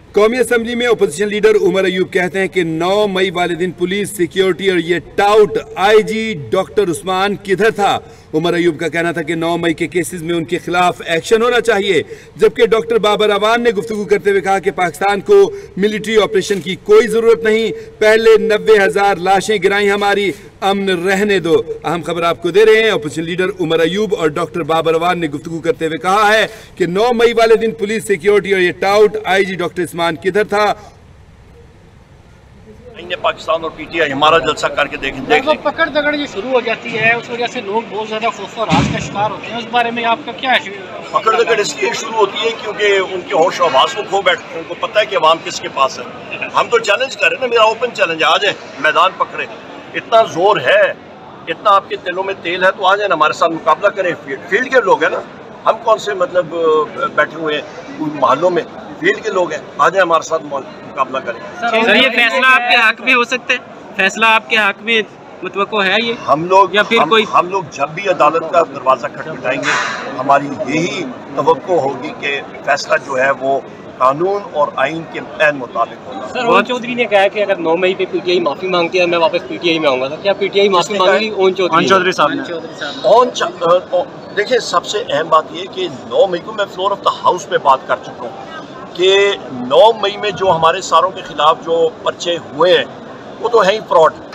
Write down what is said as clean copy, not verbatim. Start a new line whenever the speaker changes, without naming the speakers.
कौमी असम्बली में opposition leader Umar Ayub कहते हैं कि 9 मई वाले दिन पुलिस, सिक्योरिटी और ये टाउट आईजी डॉक्टर उस्मान किधर था। उमर अयूब का कहना था कि 9 मई के केसेस में उनके खिलाफ एक्शन होना चाहिए, जबकि डॉक्टर बाबर अवान ने गुफ्तगू करते हुए कहा कि पाकिस्तान को मिलिट्री ऑपरेशन की कोई जरूरत नहीं, पहले 90,000 लाशें गिराई हमारी, अमन रहने दो। अहम खबर आपको दे रहे हैं। अपोजिशन लीडर उमर अयूब और डॉक्टर बाबर अवान ने गुफ्तगू करते हुए कहा है कि 9 मई वाले दिन पुलिस, सिक्योरिटी और ये टाउट आईजी डॉक्टर उस्मान किधर था।
पाकिस्तान और पीटीआई हमारा जलसा करके देखें।
पकड़ दगड़ ये शुरू हो जाती है, उस वजह से लोग बहुत ज्यादा खौफ और राज का शिकार होते हैं। उस बारे में आपका क्या है?
पकड़ दगड़ इसलिए शुरू होती है क्योंकि उनके होश आवाज को खो बैठते हैं। उनको पता है कि अवाम किसके पास है। हम तो चैलेंज कर रहे हैं ना, मेरा ओपन चैलेंज है, आ जाए मैदान पकड़े। इतना जोर है, इतना आपके दिलों में तेल है तो आ जाए ना, हमारे साथ मुकाबला करें। फील्ड के लोग हैं ना, हम कौन से मतलब बैठे हुए हैं मोहल्लों में, फील्ड के लोग हैं, आ जाए हमारे साथ मुकाबला करें।
सर ये फैसला आपके हक में हो सकता है? फैसला आपके हक में मतलब है ये?
हम लोग
या फिर
हम लोग जब भी अदालत का दरवाजा खटखटाएंगे, हमारी यही तवक्को होगी कि फैसला जो है वो कानून और आइन के ऐन मुताबिक होगा।
सर ओन चौधरी ने कहा कि अगर 9 मई पे पीटीआई माफी मांगती है मैं वापस पीटीआई में आऊंगा। क्या पीटीआई माफी मांगेगी? ओन चौधरी साहब।
देखिए, सबसे अहम बात यह कि 9 मई को मैं फ्लोर ऑफ द हाउस में बात कर चुका हूँ कि 9 मई में जो हमारे सारों के खिलाफ जो पर्चे हुए हैं वो तो है ही फ्रॉड।